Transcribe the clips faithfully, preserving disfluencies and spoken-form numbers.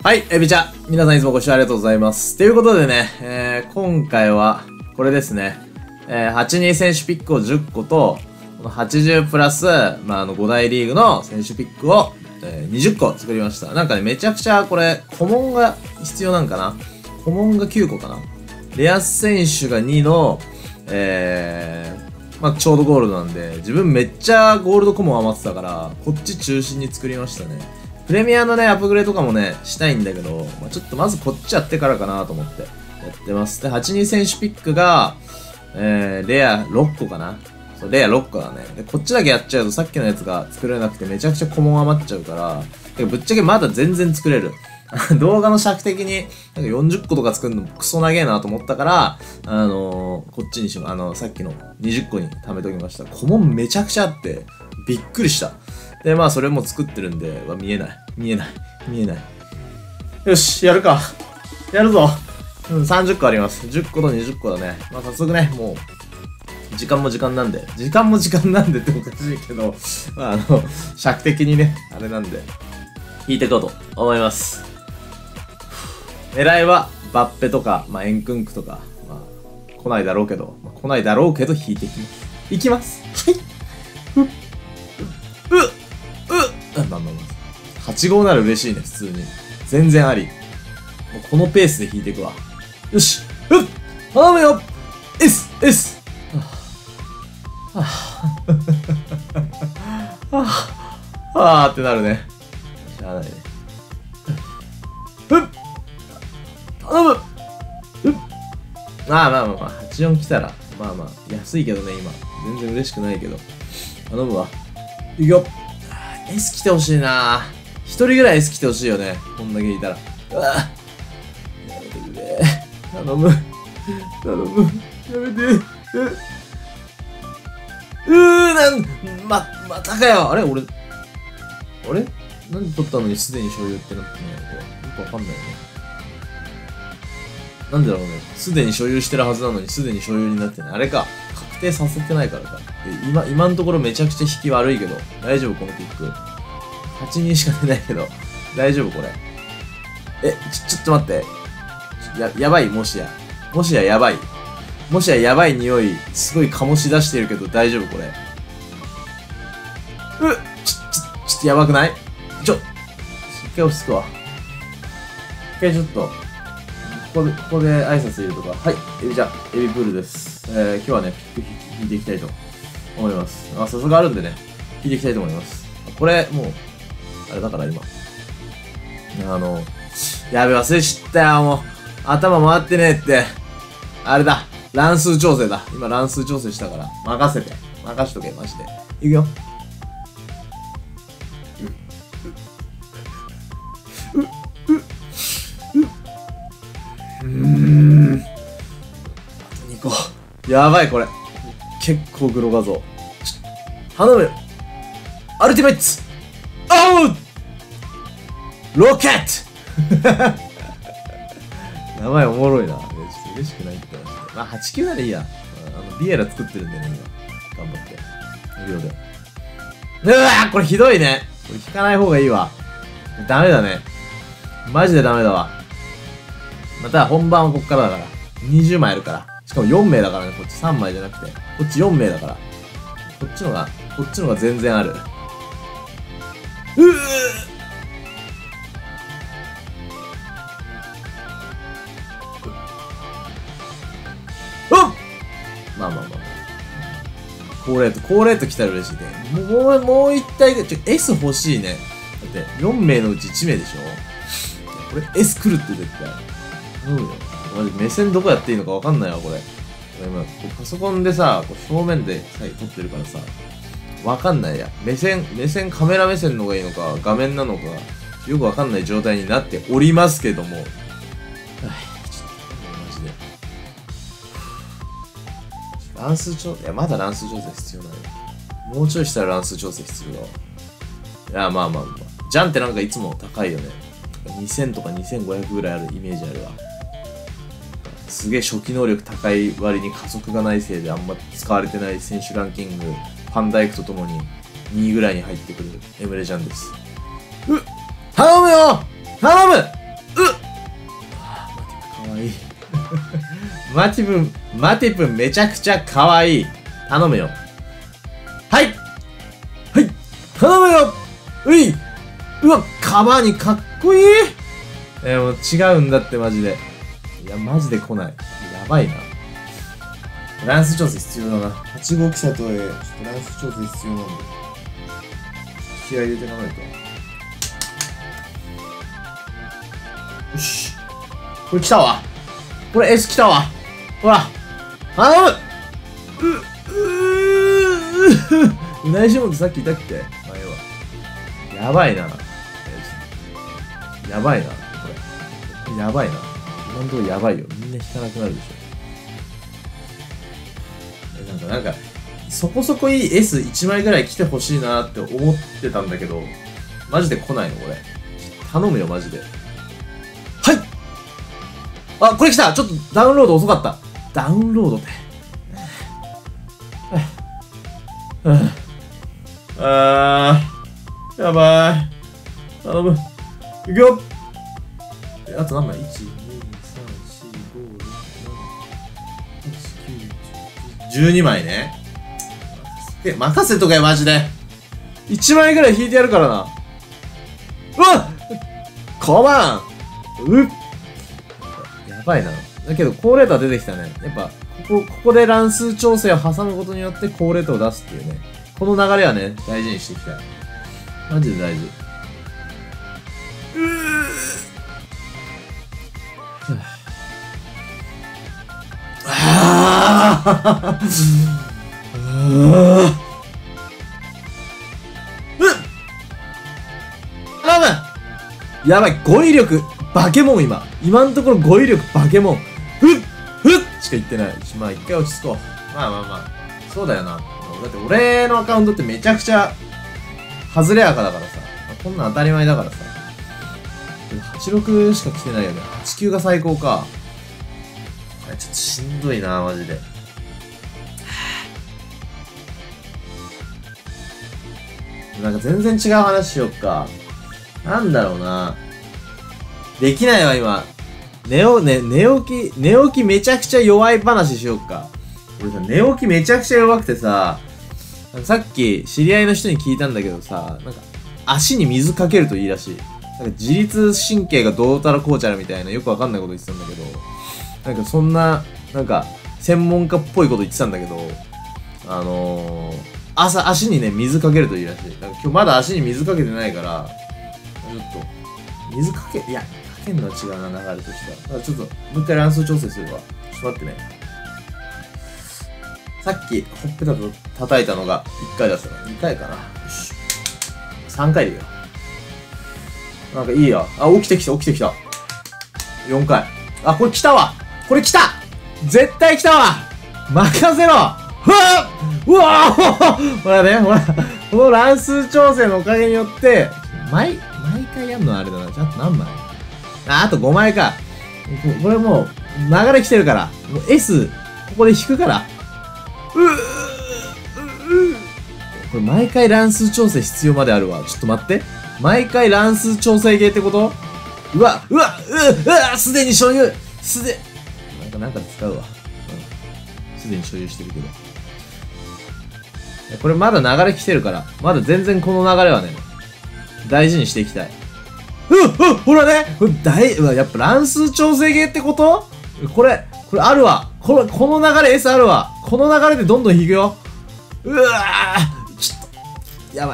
はい、エビちゃん。皆さんいつもご視聴ありがとうございます。ということでね、えー、今回は、これですね。えー、はちじゅうに選手ピックをじゅっこと、このはちじゅうプラス、まあ、あの、ご大リーグの選手ピックを、えー、にじゅっこ作りました。なんかね、めちゃくちゃこれ、コモンが必要なんかな。コモンがきゅうこかな。レア選手がにの、えー、まあ、ちょうどゴールドなんで、自分めっちゃゴールドコモン余ってたから、こっち中心に作りましたね。プレミアのね、アップグレードとかもね、したいんだけど、まあ、ちょっとまずこっちやってからかなと思ってやってます。で、はちじゅうに選手ピックが、えー、レアろっこかな。そう、レアろっこだね。で、こっちだけやっちゃうとさっきのやつが作れなくてめちゃくちゃコモン余っちゃうから、てかぶっちゃけまだ全然作れる。動画の尺的に、なんかよんじゅっことか作るのクソ長えなと思ったから、あのー、こっちにしよう。あの、さっきのにじゅっこに貯めときました。コモンめちゃくちゃあって、びっくりした。で、まあ、それも作ってるんで、まあ、見えない。見えない。見えない。よし、やるか。やるぞ。うん、さんじゅっこあります。じゅっことにじゅっこだね。まあ、早速ね、もう、時間も時間なんで、時間も時間なんでっておかしいけど、まあ、あの、尺的にね、あれなんで、引いていこうと思います。狙いは、バッペとか、まあ、エンクンクとか、まあ、来ないだろうけど、まあ、来ないだろうけど、引いていきます。いきます。はい。うっ、うっ、うっ、あ、まあまあまあ。はちごうなら嬉しいね、普通に。全然あり。もうこのペースで引いていくわ。よし。うっ、頼むよ !S! S! はぁ、はぁ、はぁってなるね。しゃあないね。うっ、頼むうっ、まあまあまあまあ、はちじゅうよん来たら、まあまあ、安いけどね、今。全然嬉しくないけど。頼むわ。いくよ。S 来てほしいな。一人ぐらい S 来てほしいよね。こんだけいたら。うわぁ。やめてくれ。頼む。頼む。やめて。ううーなん、ま、またかよ。あれ俺、あれなんで取ったのにすでに所有ってなってないのこれ。よくわかんないよね。なんでだろうね。すでに所有してるはずなのにすでに所有になってない。あれか。確定させてないからか。で今、今のところめちゃくちゃ引き悪いけど。大丈夫このピック。はちにんしか出ないけど。大丈夫これ。え、ちょ、ちょっと待って。や、やばいもしや。もしややばい。もしややばい匂い、すごい醸し出してるけど大丈夫これ。うっ、ちょ、ちょ、ちょっとやばくないちょ、一回落ち着くわ。一回ちょっと、ここで、ここで挨拶入れるとか。はい、エビちゃん、エビプールです。えー、今日はね、ピック引いていきたいと思います。あ、さすがあるんでね、引いていきたいと思います。これ、もう、あれだから今。あの、やべ、忘れちったよ、もう。頭回ってねえって。あれだ。乱数調整だ。今乱数調整したから。任せて。任しとけ、マジで。いくよ。う、う、う、う、うーん。あとにこ。やばい、これ。結構グロ画像。ちょ、頼むよ。アルティメッツおうロケット名前おもろいな。ちょっと嬉しくないって話で。まあ、はちきゅうならいいや。あの、ビエラ作ってるんでね、今。頑張って。無料で。うわーこれひどいね。これ引かない方がいいわ。ダメだね。マジでダメだわ。また本番はこっからだから。にじゅうまいあるから。しかもよんめいだからね、こっちさんまいじゃなくて。こっちよんめいだから。こっちのが、こっちのが全然ある。うぅまあまあまあ。高レート、高レート来たら嬉しいね。もう、もう一体で、ちょ、S 欲しいね。だって、よんめいのうちいちめいでしょこれ S 来るって絶対。頼むよ。マジ目線どこやっていいのかわかんないわ、これ。今、パソコンでさ、こう正面でさ撮ってるからさ、わかんないや。目線、目線、カメラ目線の方がいいのか、画面なのか、よくわかんない状態になっておりますけども。はい、ちょっと、マジで。乱数調整、いや、まだ乱数調整必要なの。もうちょいしたら乱数調整必要だわ。いや、まあまあまあ。ジャンってなんかいつも高いよね。にせんとかにせんごひゃくぐらいあるイメージあるわ。すげえ初期能力高い割に加速がないせいであんま使われてない選手ランキング、ファンダイクとともににいぐらいに入ってくるエムレジャンです。うっ頼むよ頼むマティプン、マティプンめちゃくちゃ可愛い。頼むよ。はいはい頼むよういうわ、カバーにかっこいい。えー、もう違うんだってマジで。いや、マジで来ない。やばいな。ランス調整必要だな。はち号来たとはいえ、ちょっとランス調整必要なんで。気合い入れていかないと。よし。これ来たわ。これ S 来たわ。ほら。頼むう、うーうないしもんってさっきいたっけ前は。やばいな。やばいな、これ。やばいな。今んとこやばいよ。みんな引かなくなるでしょ。え、なんか、なんか、そこそこいい エスいち 枚ぐらい来てほしいなって思ってたんだけど、マジで来ないの、これ。頼むよ、マジで。はいあ、これ来たちょっとダウンロード遅かった。ダウンロードって。あー、やばい。頼む。いくよえ、あと何枚 ?いち、に、さん、し、ご、ろく、なな、はち、きゅう、じゅう、じゅうにまいね。え、任せとけよ、マジで。いちまいぐらい引いてやるからな。うわっコマンうっやばいな。だけど、高レートは出てきたね。やっぱ、ここ、ここで乱数調整を挟むことによって高レートを出すっていうね。この流れはね、大事にしていきたい。マジで大事。うぅああやばい、語彙力、バケモン今。今のところ語彙力、バケモン。ふっふっしか言ってない。まあ一回落ち着こう。まあまあまあ。そうだよな。だって俺のアカウントってめちゃくちゃ、外れやかだからさ。こんなん当たり前だからさ。はちじゅうろくしか来てないよね。はちじゅうきゅうが最高か。これちょっとしんどいな、マジで。なんか全然違う話しよっか。なんだろうな。できないわ、今。寝お、ね、寝起き、寝起きめちゃくちゃ弱い話しよっか。俺さ、寝起きめちゃくちゃ弱くてさ、さっき知り合いの人に聞いたんだけどさ、なんか、足に水かけるといいらしい。なんか自律神経がどうたらこうちゃらみたいなよくわかんないこと言ってたんだけど、なんかそんな、なんか、専門家っぽいこと言ってたんだけど、あのー、朝、足にね、水かけるといいらしい。だから今日まだ足に水かけてないから、ちょっと、水かけ、いや、かけんのは違うな、流れとしては。だからちょっと、もう一回乱数調整するわ。ちょっと待ってね。さっき、ほっぺたと叩いたのがいっかいだったの。にかいかな。よし。さんかいでいいよ。なんかいいよ。あ、起きてきた、起きてきた。よんかい。あ、これ来たわこれ来た絶対来たわ任せろふわうわほらね、ほら、この乱数調整のおかげによって、毎、毎回やんのあれだな。ちゃんと何枚あ、あとごまいか。これもう、流れ来てるから。もう S、ここで引くから。うぅ、うぅ。これ毎回乱数調整必要まであるわ。ちょっと待って。毎回乱数調整ゲーってこと？うわ、うわ、うわ、うわ、すでに所有すで、なんかなんかで使うわ。うん。すでに所有してるけど。これまだ流れ来てるから。まだ全然この流れはね、大事にしていきたい。うっ、うっ、ほらねこれ大、うわ、やっぱ乱数調整ゲーってこと？これ、これあるわ。これ、この流れ S あるわ。この流れでどんどん引くよ。うわぁちょっと、やばい。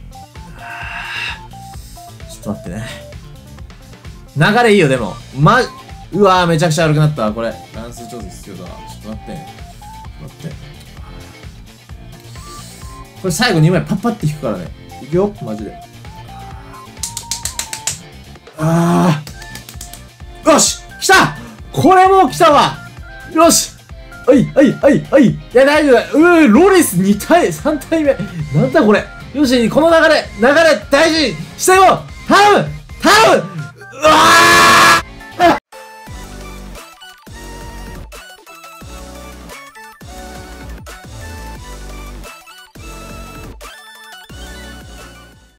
ちょっと待ってね。流れいいよ、でも。ま、うわぁめちゃくちゃ悪くなったわ、これ。乱数調整必要だわ。ちょっと待って。待って。これ最後にまいパッパって引くからね。いくよ、マジで。ああ。よし来たこれも来たわよしはいはいはいはいいや大丈夫だうーロリスに体さん体目なんだこれよしこの流れ流れ大事にしてよ頼む頼むうわー